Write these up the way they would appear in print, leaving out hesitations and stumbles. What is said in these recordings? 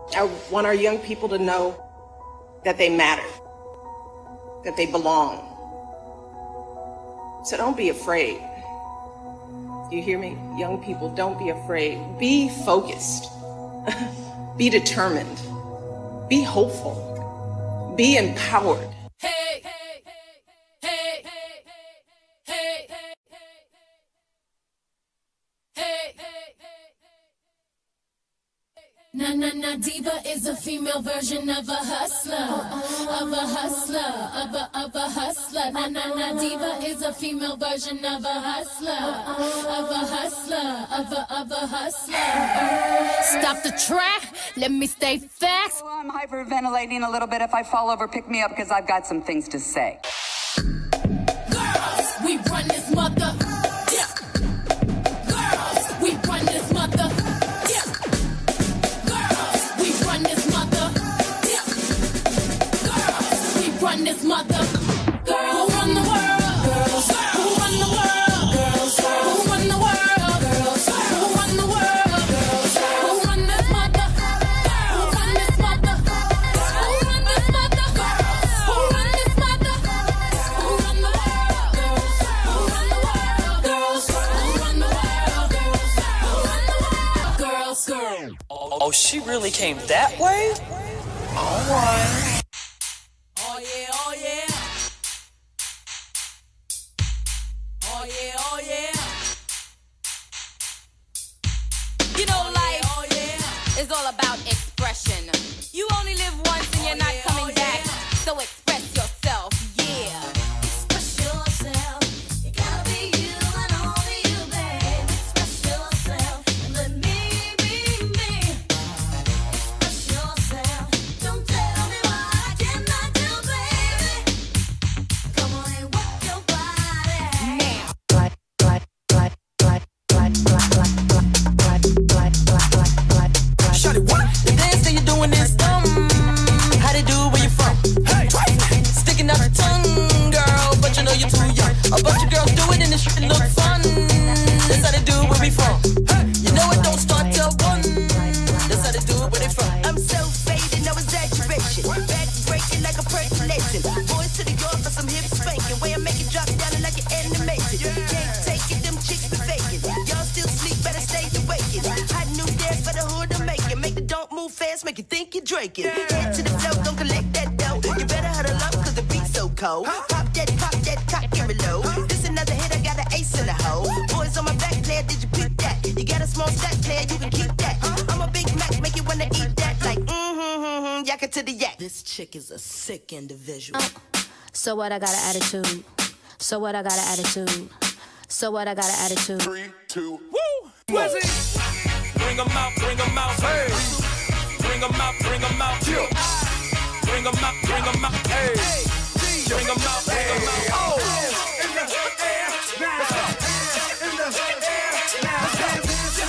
I want our young people to know that they matter, that they belong. So don't be afraid. You hear me? Young people, don't be afraid. Be focused. Be determined. Be hopeful. Be empowered. Hey, hey, hey, hey, hey, hey, hey, Na na na diva is a female version of a hustler, of a hustler, of a hustler. Na na na diva is a female version of a hustler, of a hustler, of a hustler. Stop the track, let me stay fast. Oh, I'm hyperventilating a little bit. If I fall over, pick me up because I've got some things to say. Girls, we run this mother. Yeah. Girls, we run this mother. Yeah. Girls, we run this mother. Yeah. Girls, we run this mother. Girls, who run the world? Girls, who run the world? Girls, who run the world? Girls, who run the world? Girls, who run this mother? Who run this mother? Who run this mother? Who run this mother? Who run the world? Girls, who run the world? Girls, who run the world? Girls, who run the world? Girls, girl. Oh, she really came that way? All right. Oh yeah, oh yeah. Oh yeah, oh yeah. You know, life is all about expression. You only live once and you're not coming back. So express yourself, yeah. Express yourself. You gotta be you and only you, babe. Express yourself and let me be me. Express yourself. Don't tell me what I cannot do, baby. Come on and work your body. Now. Shawty, what? The dance that you're doing is dumb. How they do it, where you from? Hey, sticking out your tongue, girl, but you know you're too young. A bunch of girls do it and it shit look fun. That's how they do it, where we from. Hey, you know it don't start till 1. That's how they do it, where they from. I'm so faded, no exaggeration. Back breaking like a percolation. Boys to the yard for some hip spanking. Way I make it drop down like an animation. Can't take it, them chicks be faking. Y'all still sleep, better stay awakened. Hot new dance for the hood to make it. Make the don't move fast, make you think you're drinking. Head to the flow, don't collect that dough. You better huddle up, cause the beat's so cold. Pop that, cock and reload. This another hit, I got an ace in the hole. Boys on my back, player, did you pick that? You got a small stack, player, you can keep that. I'm a Big Mac, make you wanna eat that. Like, yakka to the yak. This chick is a sick individual. So what, I got an attitude. So what, I got an attitude. So what, I got an attitude. 3, 2, Woo! Where's it? Bring 'em out, hey. Bring 'em out, yeah. Bring 'em out, hey. Bring 'em out, oh. in the air now. In the air now.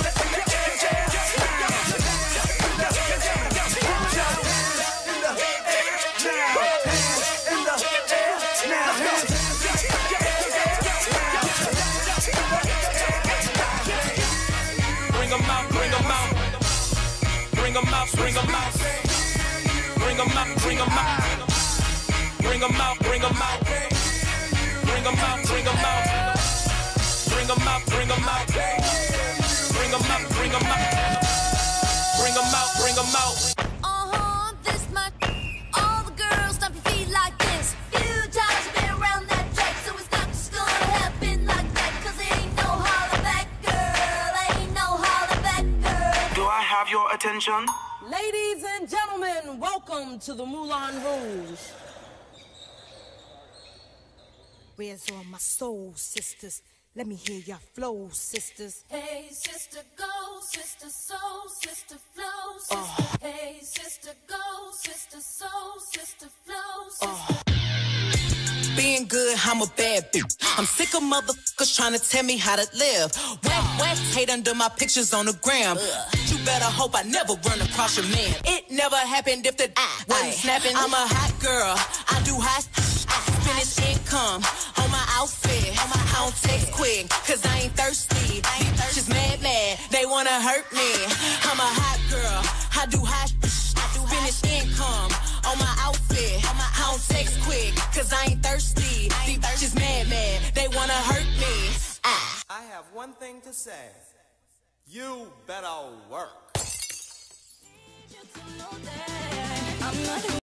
Bring 'em out. Bring 'em out. Bring 'em out. Bring 'em out. Bring 'em out. Bring 'em out. Bring 'em out. Bring 'em out. Bring 'em out. Bring 'em out. Bring 'em out. Bring 'em out. Bring 'em out. Bring 'em out. Bring 'em out. Bring 'em out. This much. All the girls stomp your feet like this. Few times you've been around that track, so it's not just gonna happen like that. Cause it ain't no holler back, girl. Ain't no holler back, girl. Do I have your attention? Ladies and gentlemen, welcome to the Moulin Rouge. Where's all my soul sisters? Let me hear your flow, sisters. Hey, sister, go, sister, soul, sister, flow, sister. Hey, sister, go, sister, soul, sister, flow, sister. Being good, I'm a bad bitch. I'm sick of motherfuckers trying to tell me how to live. Whack, hate under my pictures on the gram. You better hope I never run across your man. It never happened if the wasn't snapping. I'm a hot girl, I do hot finish income on my outfit. I don't text quick, cause I ain't thirsty. These bitches mad, they wanna hurt me. I'm a hot girl, I do hot next quick, cause I ain't thirsty. These bitches mad, they wanna hurt me. I have one thing to say. You better work.